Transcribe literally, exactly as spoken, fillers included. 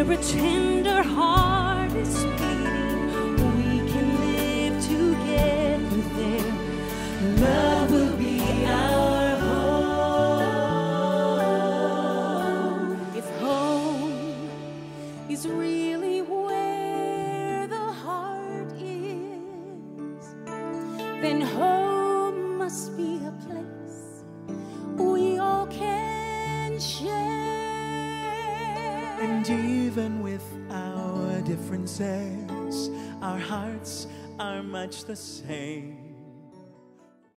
a tender heart is beating, we can live together there. Love will be our home. If home is really where the heart is, then home must be a place we all can share. And even with our differences, our hearts are much the same.